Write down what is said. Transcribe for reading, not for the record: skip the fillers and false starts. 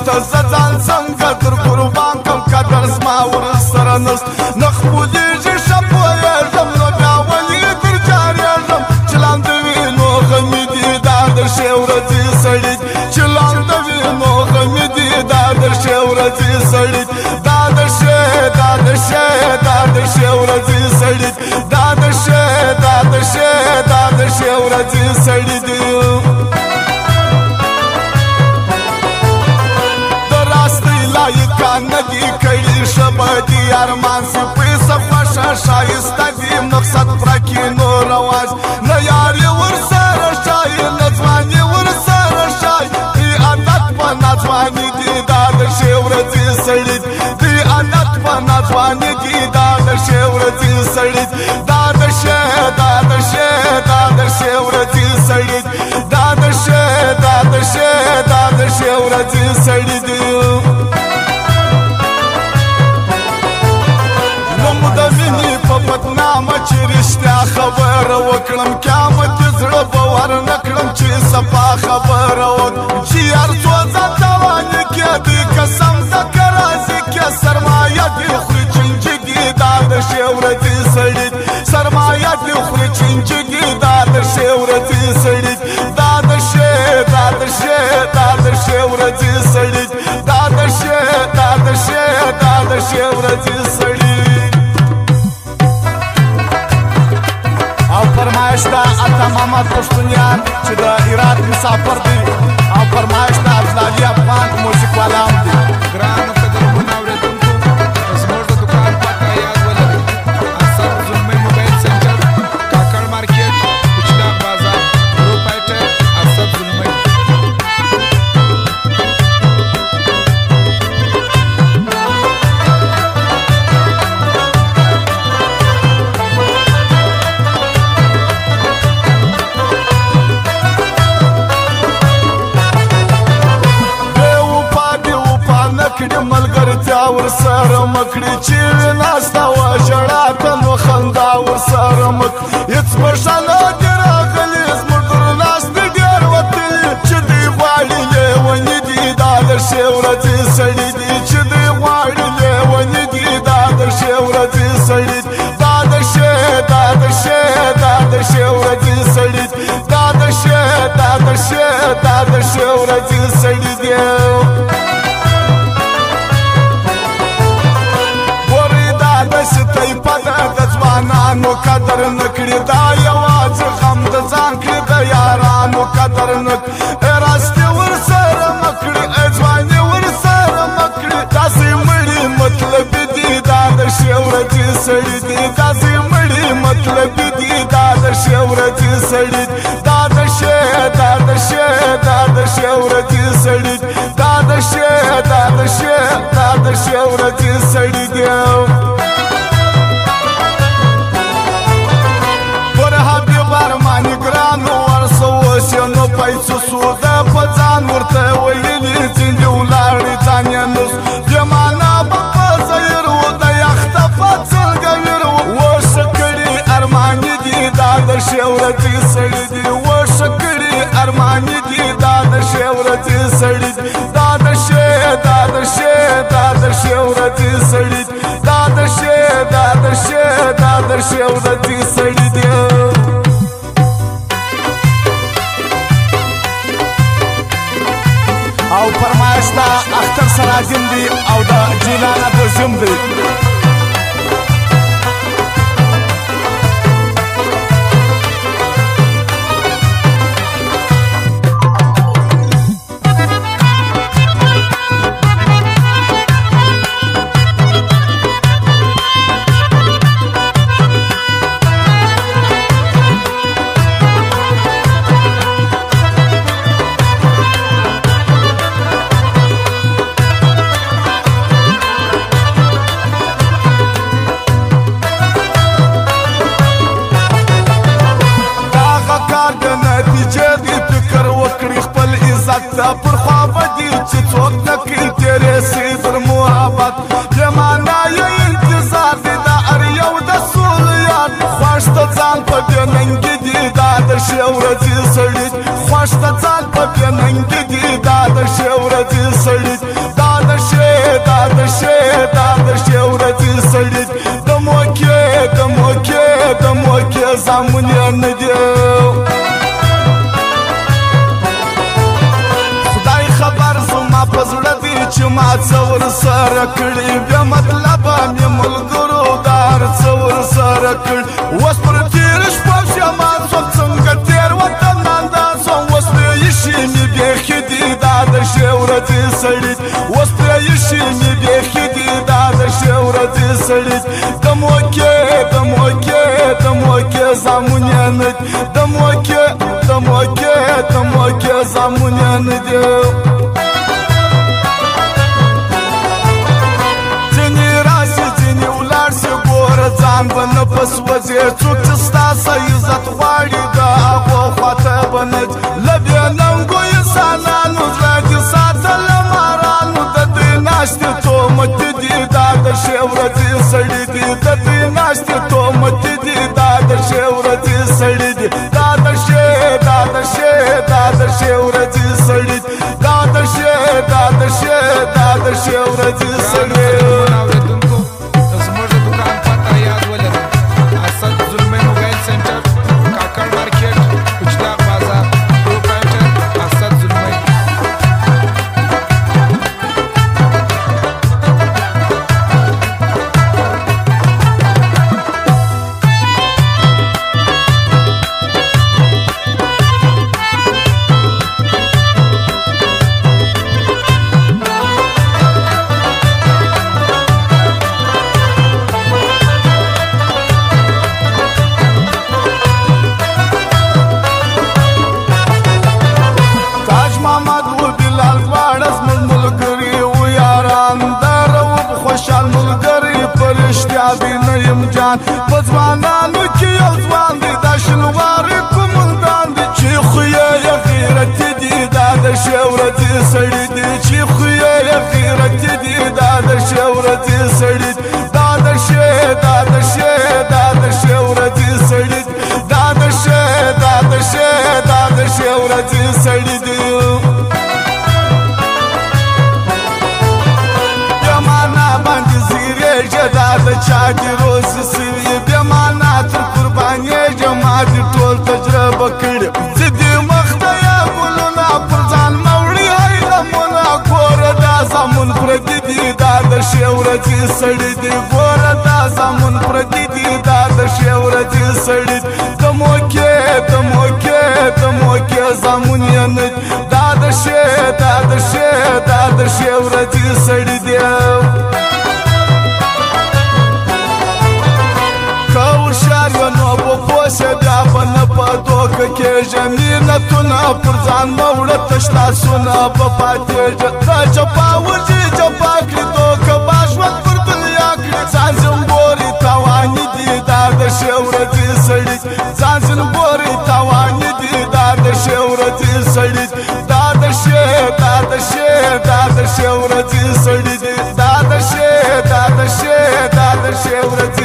نسته زه ځان څنګه در قربان کړم قدر زما ورسره نسته نه خپلېږي ښه پوهېږم نو بیا ولې در جارېږم چې لاندې وي نو غمې دي دا د ښې ورځې سړي چې لاندې وي نو غمې دي دا د ښې ورځې سړي دا د ښې ورځې سړي دا د ښې ورځې سړي دي ندی کړي شبدي ارمان سي پیسه خوښه شایسته دي مقصد پرکې نو رواج نه یاري ورسره شای نه ځواني ورسره شای دی عادت په ناځواني دي دا د ښې ورځې سړي دی عادت په ناځواني دي دا د ښې ورځې سړي دا د ښې ورځې سړي دا د ښې ورځې سړي دي بدنامه چې رښتیا خبره وکړم قیامت یې زړه باور نه کړم چې صفا خبره وکړم چې هر څو ځان تاوانې کېدی قسم ده که راضي کې سرمایه دې خوري چنجګي دا د ښې ورځې سړي سرمایه دې خوري چنجګي دا د ښې ورځې سړي دا د ښې ورځې سړي دا د ښې ورځې سړي فرمایش دا عطا محمد پښتونیان چې د هرات مسافر دی او فرمایش دا افضلي افغان موسیق والا هم دی ګرانو قدرمنو اورېدونکو زموږ د دوکان پته یاد ولرئ اسد زلمي موبایل سنټر کاکړ مارکیټ کوچدان بازار پروپرایټر اسد زلمي ملګرتیا ورسره مکړي چې وي ناسته وه ژړا ته نو خندا ورسره مکړي هېڅ پښه نه دي راغلي زموږ در ناستې ډېر وتلي چې دوی غواړي لیوني دي دا د ښې ورځې سړي دي چې دوی غواړي لیوني دي دا د ښې ورځې سړي دا د ښې ورځې سړي دا د ښې ورځې سړي دي ځوانانو قدر نه کړي دا یوازې غم د ځان کړي د یارانو قدر نه کړي راستي ورسره مه کړي ځواني ورسره مه کړي داسې مړي مطلبي دي دا د ښې ورځې سړي دي داسې مړي مطلبي دي دا د ښې ورځې سړي دا د ښې ورځې سړي دا د ښې ورځې سړي دي نو پیسو سوده په ځان ورته ویلي ځینې ولاړې ځان یې نس جمانه به په زیر و د یخته په څلګه ویر وښه کړي ارماني دي دا د ښې ورځې سړي دي وښه کړي ارماني دي دا د ښې ورځې سړي دا د ښې ورځې سړي دا د ښې ورځې سړي دي او فرمایش دا اختر سراجم دی او دا جیلان ابوزم دی پر خوا بدي چې څوک نه کوي تیرې سي در محبت زمانه یې انتظار دی دا هر یو د سولې یاد خوښ ته ځان په دې ننګې دي دا د ښې ورځې سړي خوشت ځان په بېننګي دي دا د ښې ورځې سړي دا د ښې ورځې سړي د موکې زامن یې نه دي خدای خبر زما په زړه دی چې ما څه ورسره کړي بې مطلبه مې ملګرو دا هر څه ورسره کړي اوس پر تېره شپه پښېمان شوم څنګه تېر وطن ناندان شوم اوس پرې ایښي مې بیخي دي دا د ښې ورځې سړي اوس پرې ایښي مې بیخي دي دا د ښې ورځې سړي د موکې زامن یې نه دي د موکې زامن یې نه دي ځینې راشي ځینې ولاړ شي ګوره ځان به نه په سوځې څوک چې ستاسو عزت غواړي د هغو خواته به نه ځي له بې ننګو انسانانو زړه دې ساته له مارانو د دوی ناستې تهمتې دي دا د ښې ورځې سړي دي د دوی ناستې تهمتې دي دا د ښې ورځې سړي دي دا د ښې ورځې سړي دا د ښې ورځې سړي اورېدونکو زموږ د دوکان پته یاد ولرئ اسد زلمی موبایل سنټر کاکړ مارکیټ کوچداغ بازار پروپرایټر اسد زلمی په ځوانانو کې یو ځوان دی دا شلوارې قومندان دی چې خویه یې غیرتي دي دا د ښې ورځې سړي دي چې خویه یې غیرتي دي دا د ښې ورځې سړي دي دا د ښې ورځې سړي دي دا د ښې ورځې سړي دي بېمانا باندې زیرېږه دا د چا دې روزي سوي بېمانا تر قربانېږه ما دې ټول تجربه کړې زه دې مخ ته یا ګلونه پر ځان مه وړي هیلمونه ګوره دا زامن پردي دي دا د ښې ورځې سړي دي ګوره دا زامن پردي دي دا د ښې ورځې سړي دي د موکې زامن یې نه دي دا د ښې ورځې سړي دي که هوښیار یې نو به پوه شې بیا به نه په دوکه کېږه مینتونه پر ځان مه وړه تش لاسونه به پاتېږه دا جفا وږي جفا کړي دوکه با ژوند پر دنیا کړي ځان ځنګوري تاواني دي دا د ښې ورځې سړي ځان ځنګوري تاواني دي دا د ښې ورځې سړي دا د ښې ورځې سړي دي دا د ښې ورځې